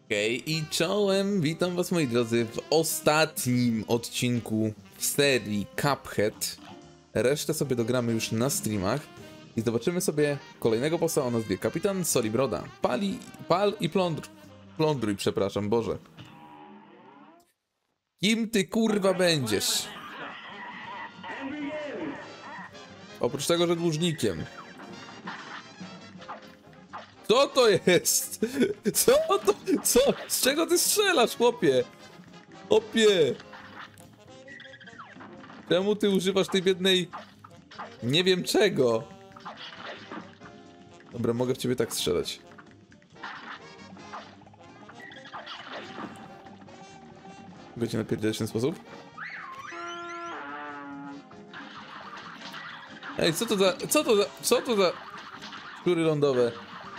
Okej, i czołem, witam was moi drodzy w ostatnim odcinku w serii Cuphead. Resztę sobie dogramy już na streamach i zobaczymy sobie kolejnego bossa o nazwie Kapitan Solibroda. Pal i plądruj, przepraszam, Boże. Kim ty kurwa będziesz? Oprócz tego, że dłużnikiem. Co to jest? Co to? Co? Z czego ty strzelasz, chłopie? Chłopie! Czemu ty używasz tej biednej... Nie wiem czego. Dobra, mogę w ciebie tak strzelać. Mogę cię napierdzielać w ten sposób? Ej, co to za... Co to za... Szczury lądowe?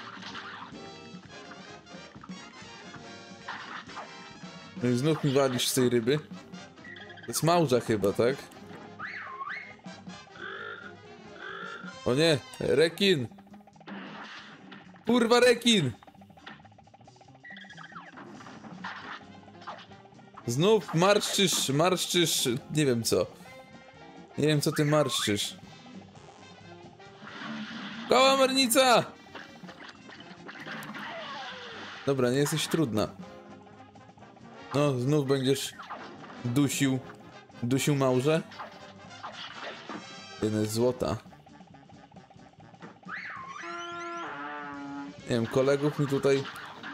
No i znów mi walisz z tej ryby. To jest małża chyba, tak? O nie, rekin! Kurwa rekin! Znów marszczysz, nie wiem co. Nie wiem co ty marszczysz. Kałamarnica! Dobra, nie jesteś trudna. No, znów będziesz dusił małże? Jeden jest złota. Nie wiem, kolegów mi tutaj...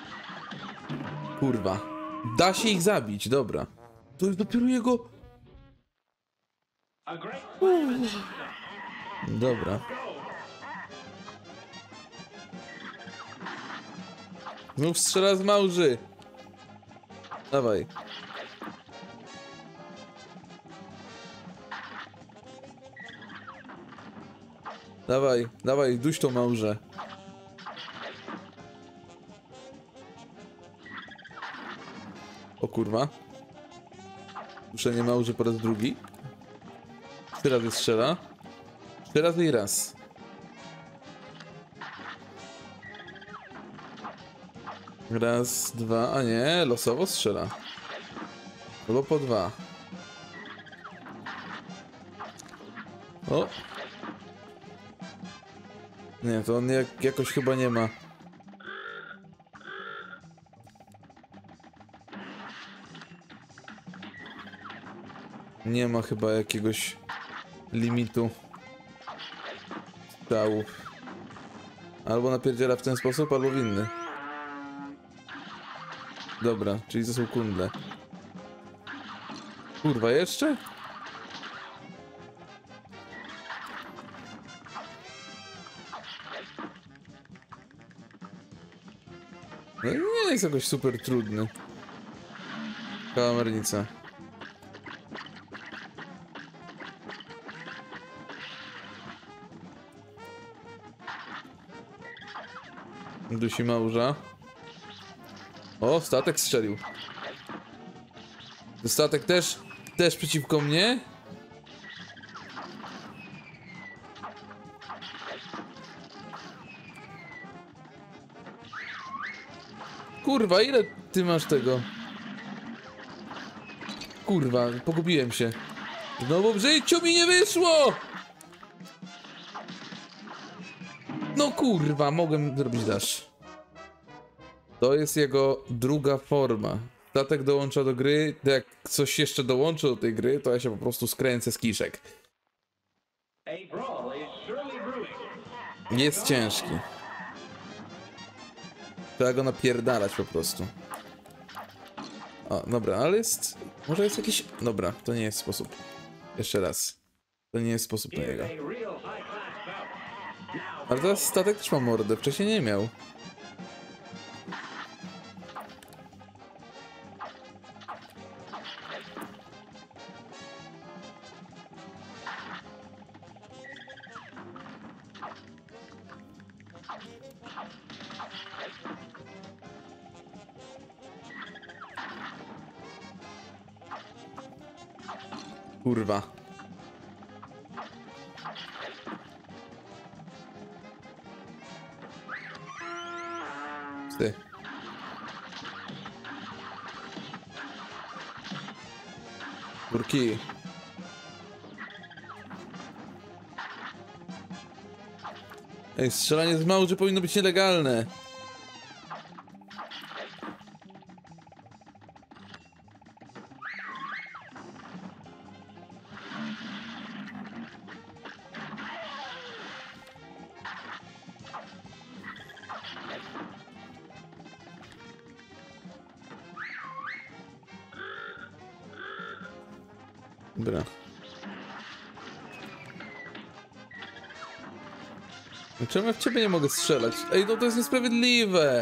Kurwa. Da się ich zabić, dobra. To jest dopiero jego... Dobra. Znów strzela z małży. Dawaj. Dawaj, duś to małże. O kurwa. Duszenie małże po raz drugi. 4 razy strzela. 4 razy i raz. Raz, dwa, a nie, losowo strzela. Albo po 2. O! Nie, to on jakoś chyba nie ma. Nie ma chyba jakiegoś limitu strzałów. Albo napierdziela w ten sposób, albo w inny. Dobra, czyli to są kundle. Kurwa, jeszcze? No nie jest jakoś super trudny. Kałamarnica. Dusi małża. O, statek strzelił. Statek też przeciwko mnie? Kurwa, ile ty masz tego? Kurwa, pogubiłem się. Znowu w życiu mi nie wyszło! No kurwa, mogłem zrobić dash. To jest jego druga forma. Statek dołącza do gry, jak coś jeszcze dołączy do tej gry, to ja się po prostu skręcę z kiszek. Jest ciężki. Trzeba go napierdalać po prostu. O, dobra, ale jest... Może jest jakiś... Dobra, to nie jest sposób. Jeszcze raz. To nie jest sposób na niego. Ale teraz statek też ma mordę, wcześniej nie miał. Kurwa. Ty. Kurki. Ej, strzelanie z małży powinno być nielegalne. Dobra. Czemu ja w ciebie nie mogę strzelać? Ej, no to jest niesprawiedliwe!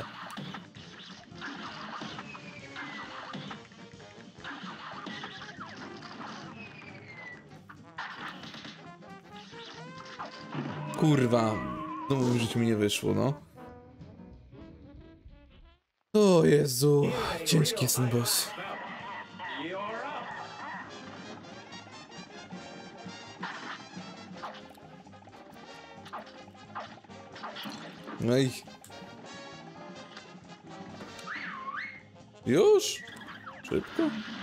Kurwa. No w życiu mi nie wyszło, no. O Jezu. Ciężki jest ten boss. No i... Już? Szybko?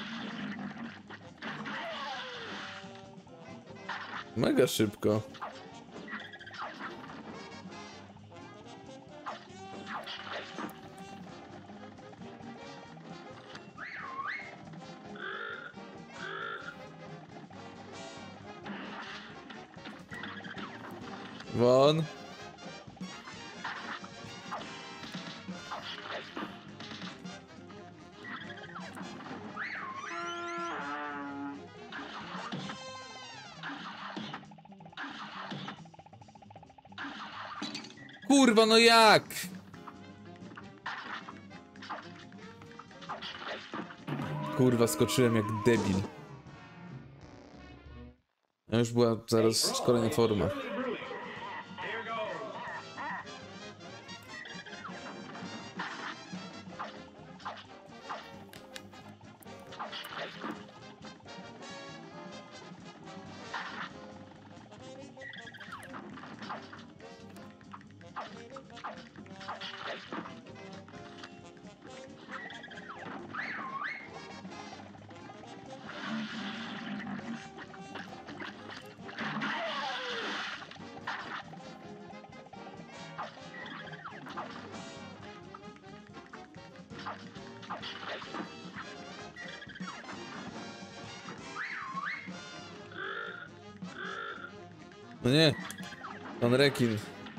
Mega szybko. Won. Kurwa, no jak? Kurwa, skoczyłem jak debil. A już była zaraz kolejna forma. No nie, pan rekin.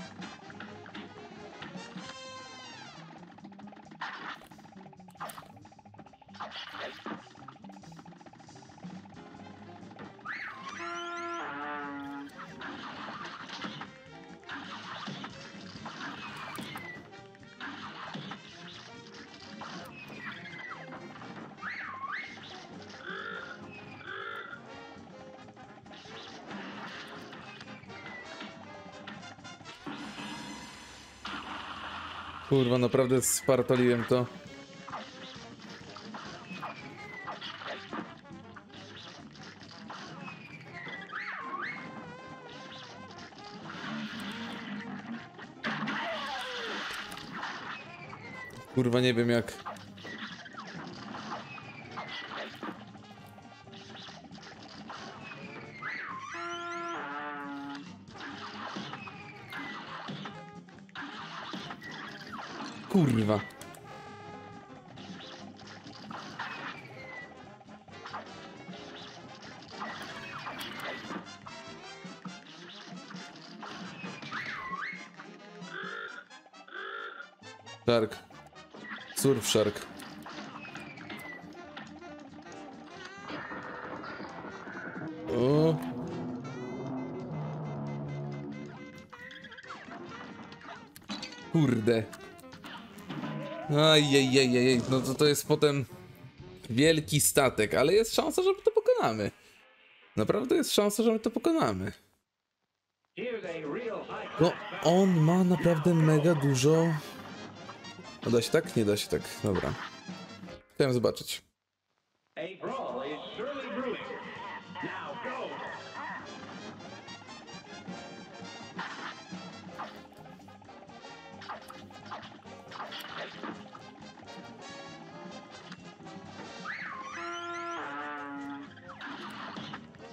Kurwa, naprawdę spartoliłem to. Kurwa, nie wiem jak. Kurwa. Shark. Surf Shark. O. Kurde. Ajajajajaj, no to jest potem wielki statek, ale jest szansa, że my to pokonamy. Naprawdę jest szansa, że my to pokonamy. No, on ma naprawdę mega dużo... No da się tak? Nie da się tak, dobra. Chciałem zobaczyć.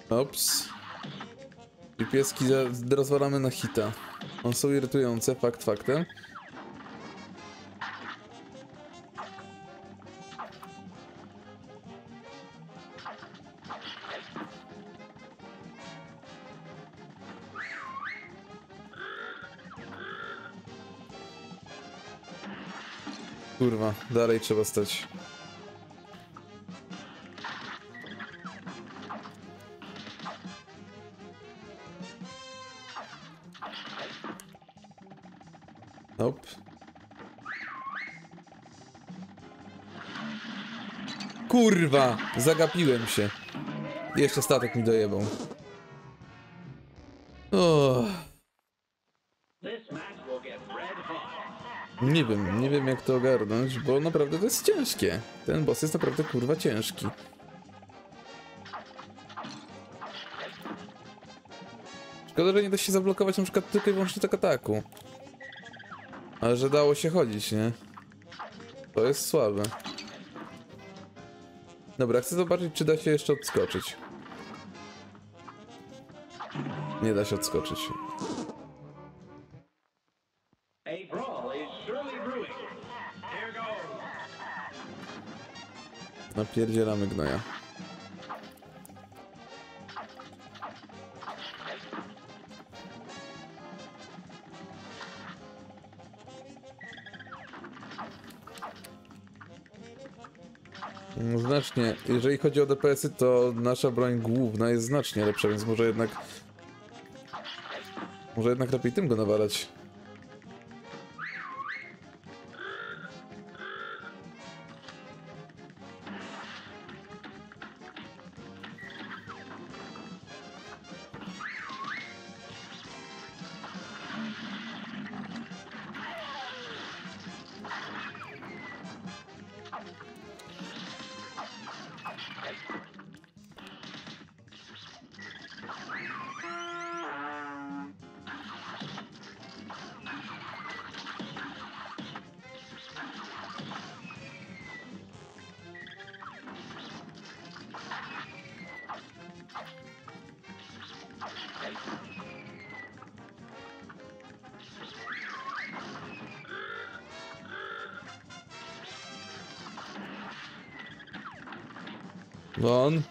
Ops. I pieski rozwalamy na hita. One są irytujące, fakt faktem. Kurwa, dalej trzeba stać. Hop. Kurwa, zagapiłem się. Jeszcze statek mi dojebał. Oh. Nie wiem jak to ogarnąć, bo naprawdę to jest ciężkie. Ten boss jest naprawdę kurwa ciężki. Szkoda, że nie da się zablokować na przykład tylko i wyłącznie tak ataku. Ale że dało się chodzić, nie? To jest słabe. Dobra, chcę zobaczyć, czy da się jeszcze odskoczyć. Nie da się odskoczyć. Napierdzielamy gnoja. Znacznie. Jeżeli chodzi o DPS-y, to nasza broń główna jest znacznie lepsza, więc może jednak lepiej tym go nawalać. Won.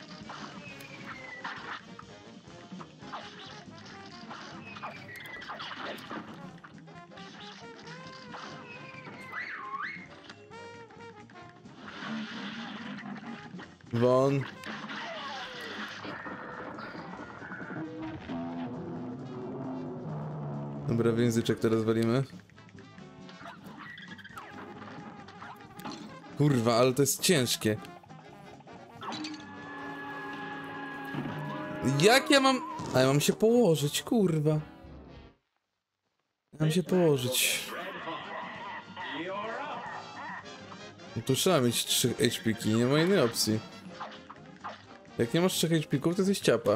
Won. Dobra, więzyczek teraz walimy. Kurwa, ale to jest ciężkie. Jak ja mam... A ja mam się położyć, kurwa. Mam się położyć. No tu trzeba mieć 3 HP-ki, nie ma innej opcji. Jak nie masz 3 HP-ków, to jesteś ciapa.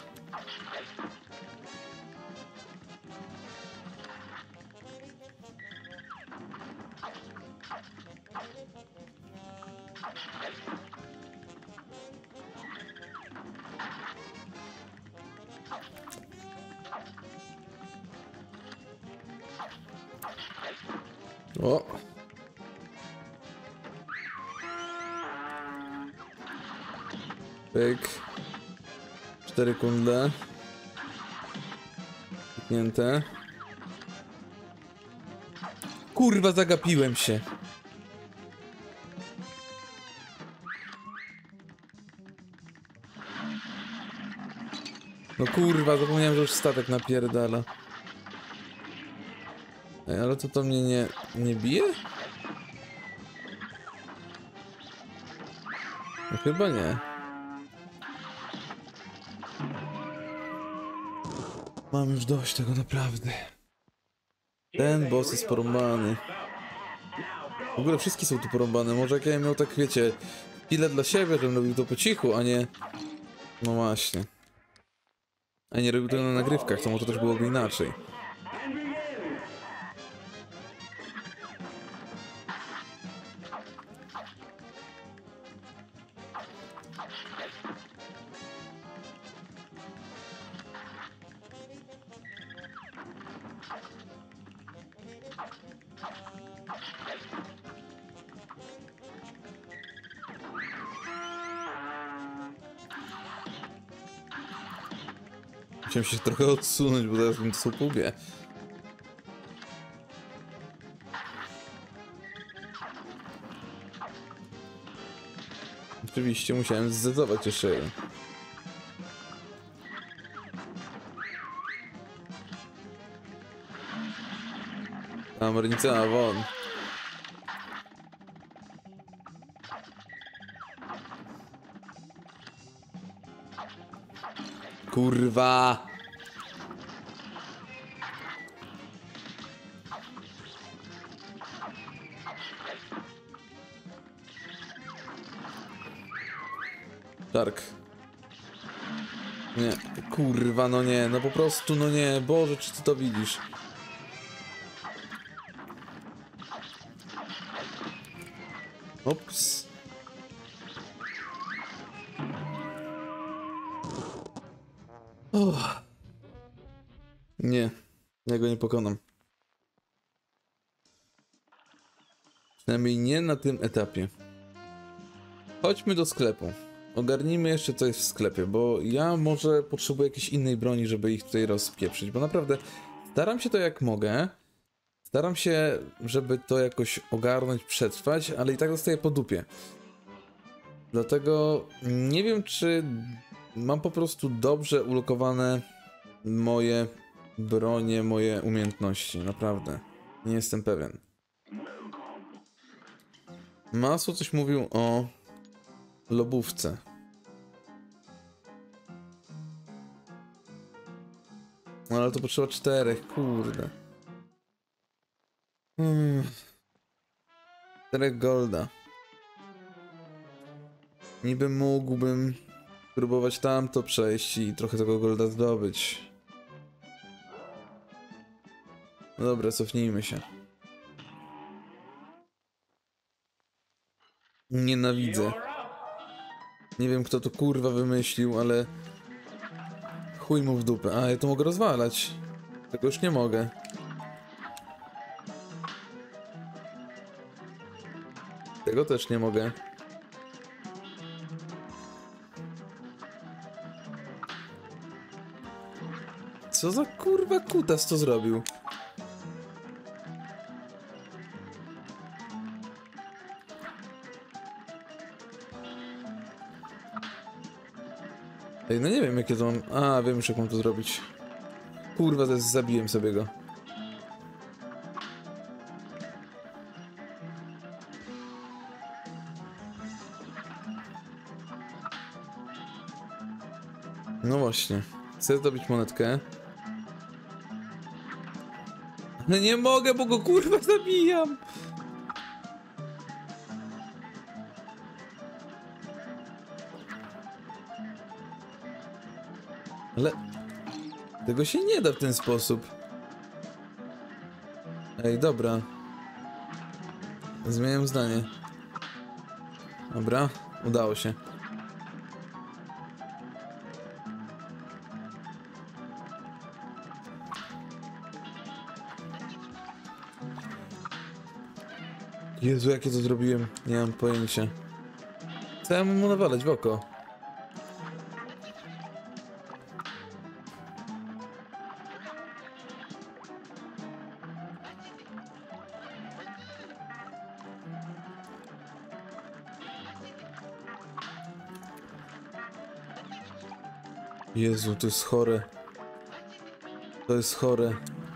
O! Pyk. 4 kundle. Piknięte. Kurwa, zagapiłem się. No kurwa, zapomniałem, że już statek napierdala. Ej, ale to mnie nie bije? No chyba nie. Mam już dość tego naprawdę. Ten boss jest porąbany. W ogóle wszystkie są tu porąbane. Może jak ja miał tak, wiecie, chwilę dla siebie, żebym robił to po cichu, a nie... No właśnie. A nie robił tego na nagrywkach, to może też byłoby inaczej. Musiałem się trochę odsunąć, bo zaraz bym to pogubię. Oczywiście musiałem zdecydować jeszcze jeden. Amarnica, won. Kurwa! Shark. Nie, kurwa, no nie, no po prostu, no nie, Boże, czy ty to widzisz? Ops. Oh. Nie, ja go nie pokonam. Przynajmniej nie na tym etapie. Chodźmy do sklepu. Ogarnijmy jeszcze co jest w sklepie, bo ja może potrzebuję jakiejś innej broni, żeby ich tutaj rozpieprzyć, bo naprawdę staram się to jak mogę. Staram się, żeby to jakoś ogarnąć, przetrwać, ale i tak dostaję po dupie. Dlatego nie wiem, czy mam po prostu dobrze ulokowane moje bronie, moje umiejętności. Naprawdę. Nie jestem pewien. Masło coś mówił o lobówce. No ale to potrzeba 4, kurde. 4 golda. Niby mógłbym próbować tamto przejść i trochę tego golda zdobyć. No dobra, cofnijmy się. Nienawidzę. Nie wiem, kto to kurwa wymyślił, ale chuj mu w dupę. A, ja to mogę rozwalać. Tego już nie mogę. Tego też nie mogę. Co za kurwa kutas to zrobił? Ej, no nie wiem jakie to mam... A, wiem już jak mam to zrobić. Kurwa, zaraz zabiłem sobie go. No właśnie. Chcę zdobyć monetkę. No nie mogę, bo go kurwa zabijam! Ale... tego się nie da w ten sposób. Ej, dobra. Zmieniam zdanie. Dobra, udało się. Jezu, jakie to zrobiłem? Nie mam pojęcia. Co ja mam mu nawalać w oko? Jezu, to jest chore. To jest chore.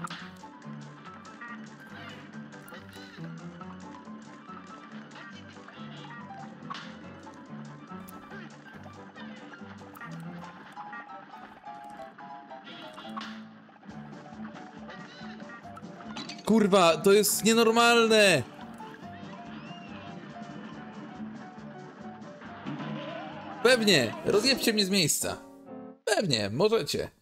Kurwa, to jest nienormalne! Pewnie, rozjebcie mnie z miejsca. Pewnie, możecie.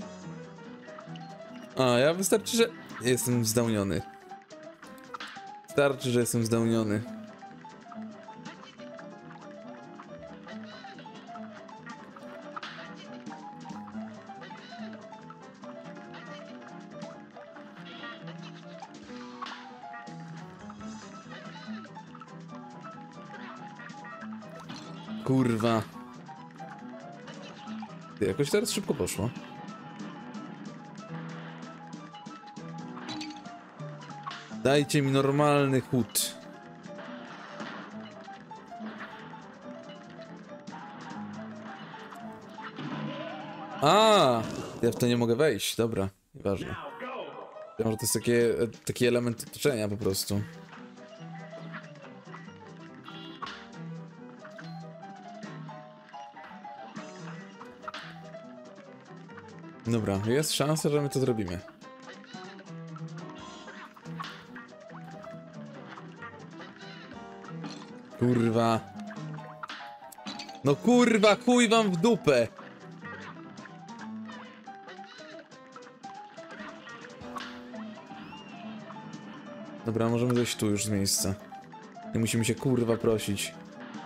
A, ja wystarczy, że jestem zdałniony. Starczy, że jestem zdałniony. Kurwa. Ty, jakoś teraz szybko poszło. Dajcie mi normalny chód. A, ja w to nie mogę wejść, dobra, nieważne. Ja może to jest taki element otoczenia po prostu. Dobra, jest szansa, że my to zrobimy. Kurwa. No kurwa, chuj wam w dupę. Dobra, możemy zejść tu już z miejsca. Nie musimy się kurwa prosić.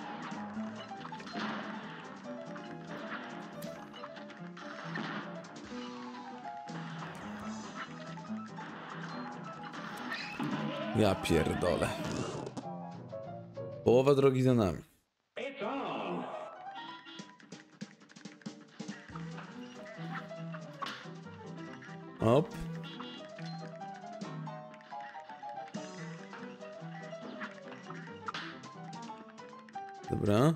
Ja pierdolę. Połowa drogi za nami. Op. Dobra.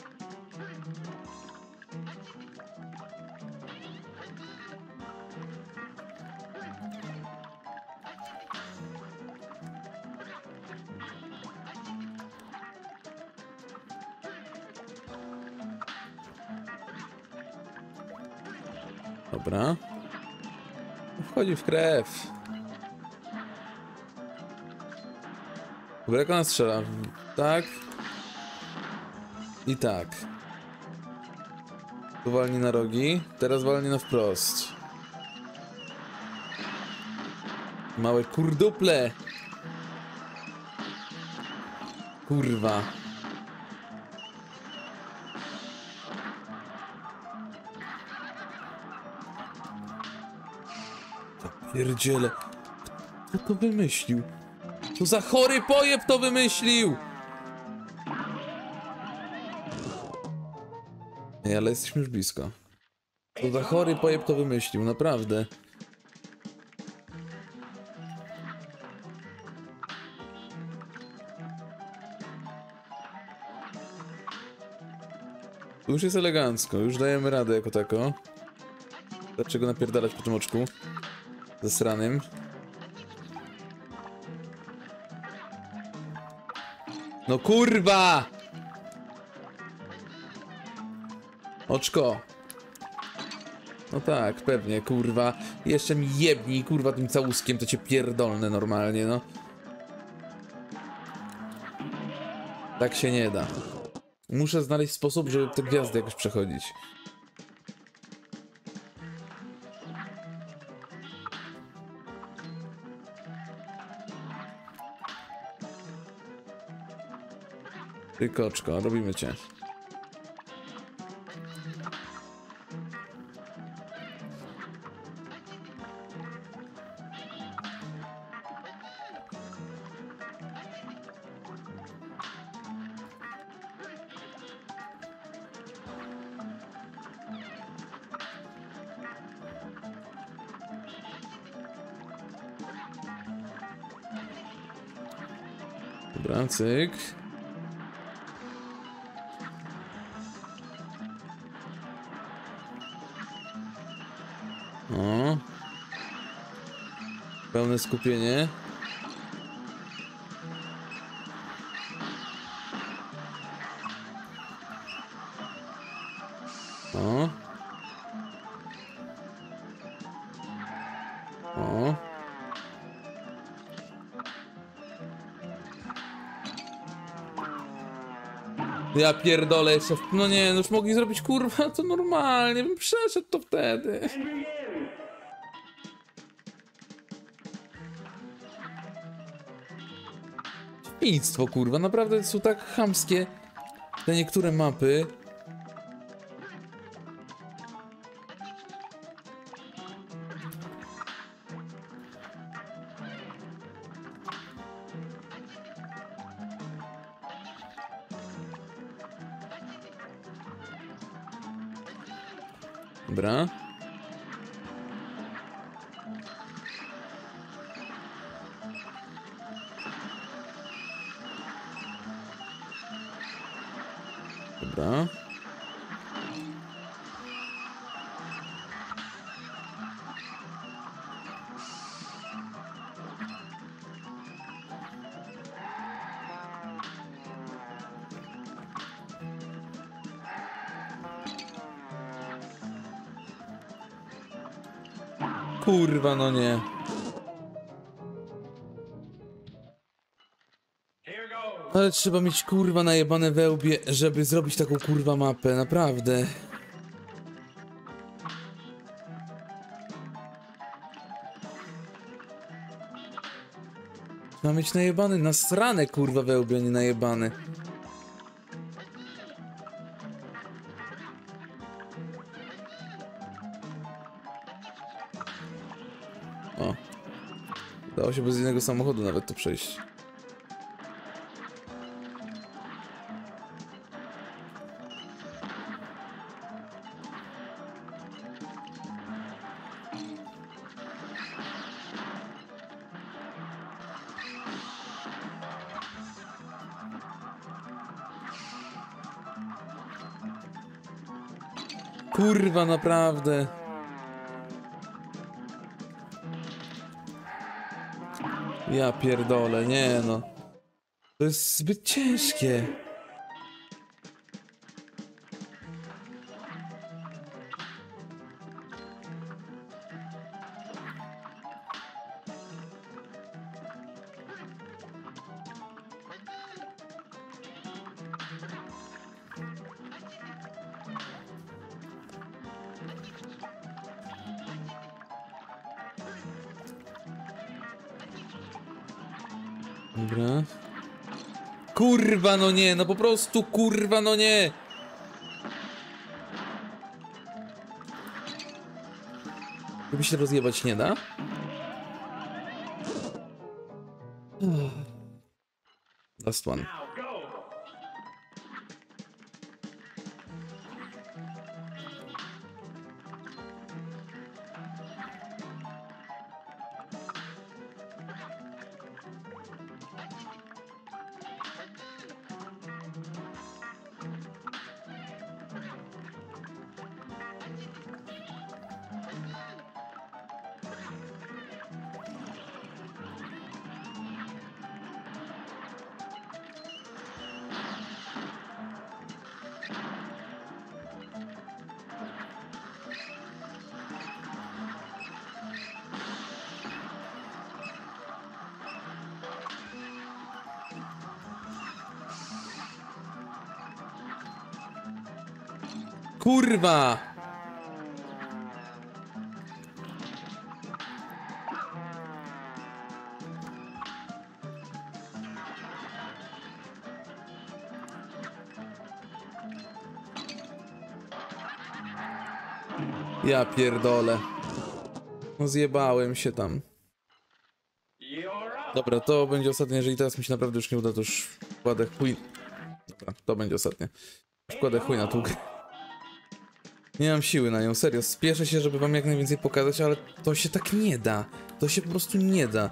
Dobra. Wchodzi w krew. Dobra, jak ona strzela? Tak. I tak. Tu walni na rogi, teraz walni na wprost. Małe kurduple. Kurwa. Pierdziele. Kto to wymyślił? Co za chory pojeb to wymyślił? Ej, ale jesteśmy już blisko. Co za chory pojeb to wymyślił, naprawdę. Tu już jest elegancko, już dajemy radę jako tako. Dlaczego napierdalać po tym oczku? Zasranym. No kurwa! Oczko. No tak, pewnie, kurwa. Jeszcze mi jebnij, kurwa, tym całuskiem, to cię pierdolne normalnie, no. Tak się nie da. Muszę znaleźć sposób, żeby te gwiazdy jakoś przechodzić. Ty koczko, robimy cię. Dobra, cyk. O. Pełne skupienie. O. O. Ja pierdolę jeszcze. No nie, no już mogli zrobić kurwa to normalnie, bym przeszedł to wtedy. świństwo, kurwa. Naprawdę są tak chamskie te niektóre mapy. Dobra. Dobra. Kurwa, no nie. Ale trzeba mieć kurwa najebane wełbie, żeby zrobić taką kurwa mapę, naprawdę. Trzeba mieć najebany, nasrane kurwa wełbie, a nie najebany. O. Dało się bez innego samochodu nawet tu przejść. Kurwa, naprawdę. Ja pierdolę, nie no. To jest zbyt ciężkie. Dobra. Kurwa, no nie, no po prostu kurwa, no nie. Chyba się rozjebać nie da? Last one. Kurwa! Ja pierdolę. No zjebałem się tam. Dobra, to będzie ostatnie. Jeżeli teraz mi się naprawdę już nie uda, to już kładę chuj. Dobra, to będzie ostatnie. Już kładę chuj na tą grę. Nie mam siły na nią, serio. Spieszę się, żeby wam jak najwięcej pokazać, ale to się tak nie da. To się po prostu nie da.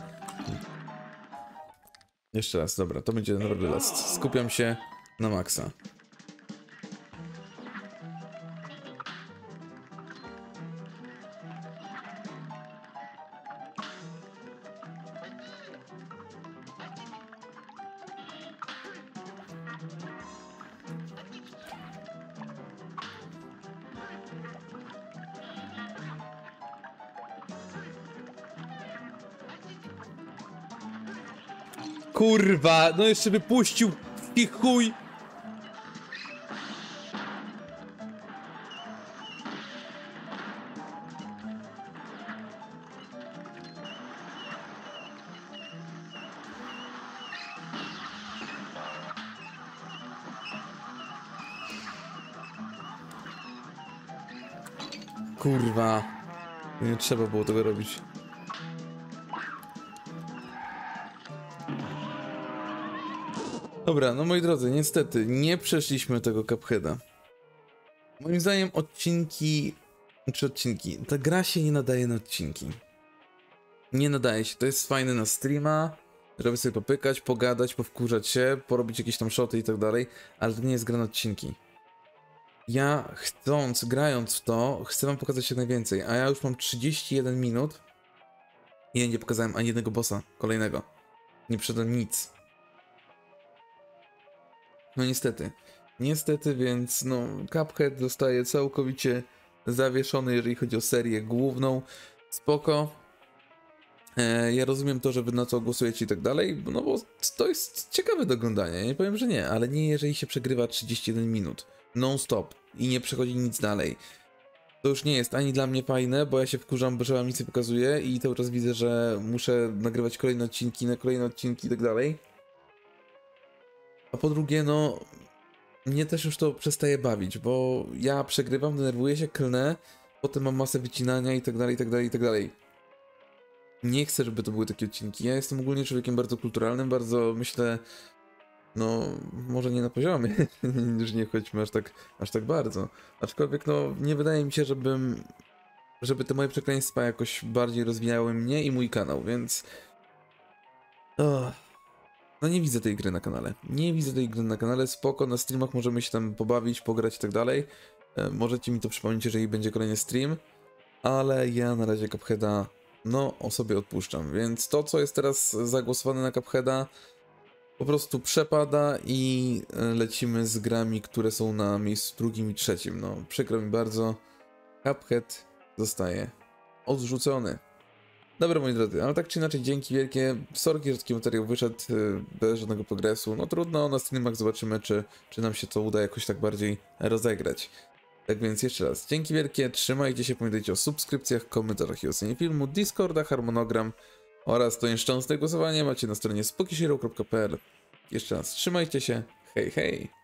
Jeszcze raz, dobra, to będzie naprawdę last. Skupiam się na maksa. Kurwa, no jeszcze by puścił i chuj. kurwa. Nie trzeba było tego robić. Dobra, no moi drodzy, niestety nie przeszliśmy tego Cupheada. Moim zdaniem ta gra się nie nadaje na odcinki. Nie nadaje się, to jest fajne na streama, żeby sobie popykać, pogadać, powkurzać się, porobić jakieś tam shoty i tak dalej, ale to nie jest gra na odcinki. Ja grając w to, chcę wam pokazać jak najwięcej, a ja już mam 31 minut i ja nie pokazałem ani jednego bossa kolejnego. Nie przyszedłem nic. No niestety. Niestety, więc no Cuphead zostaje całkowicie zawieszony, jeżeli chodzi o serię główną. Spoko. Ja rozumiem to, że wy na to głosujecie i tak dalej, no bo to jest ciekawe do oglądania, nie powiem, że nie, ale nie jeżeli się przegrywa 31 minut non-stop i nie przechodzi nic dalej. To już nie jest ani dla mnie fajne, bo ja się wkurzam, że wam nic nie pokazuje i cały czas widzę, że muszę nagrywać kolejne odcinki na kolejne odcinki i tak dalej. A po drugie, no mnie też już to przestaje bawić, bo ja przegrywam, denerwuję się, klnę, potem mam masę wycinania i tak dalej, i tak dalej, i tak dalej. Nie chcę, żeby to były takie odcinki. Ja jestem ogólnie człowiekiem bardzo kulturalnym, bardzo myślę, no może nie na poziomie, już nie chodźmy aż tak bardzo. Aczkolwiek no nie wydaje mi się, żeby te moje przekleństwa jakoś bardziej rozwijały mnie i mój kanał, więc... No nie widzę tej gry na kanale. Nie widzę tej gry na kanale, spoko, na streamach możemy się tam pobawić, pograć i tak dalej. Możecie mi to przypomnieć, jeżeli będzie kolejny stream, ale ja na razie Cupheada no o sobie odpuszczam, więc to co jest teraz zagłosowane na Cupheada po prostu przepada i lecimy z grami, które są na miejscu drugim i trzecim. No przykro mi bardzo, Cuphead zostaje odrzucony. Dobra moi drodzy, ale tak czy inaczej dzięki wielkie, sorki, że taki materiał wyszedł bez żadnego progresu, no trudno, na streamach zobaczymy czy nam się to uda jakoś tak bardziej rozegrać. Tak więc jeszcze raz, dzięki wielkie, trzymajcie się, pamiętajcie o subskrypcjach, komentarzach i ocenie filmu, Discorda, harmonogram oraz to nieszczęsne głosowanie macie na stronie spokishero.pl. Jeszcze raz, trzymajcie się, hej hej!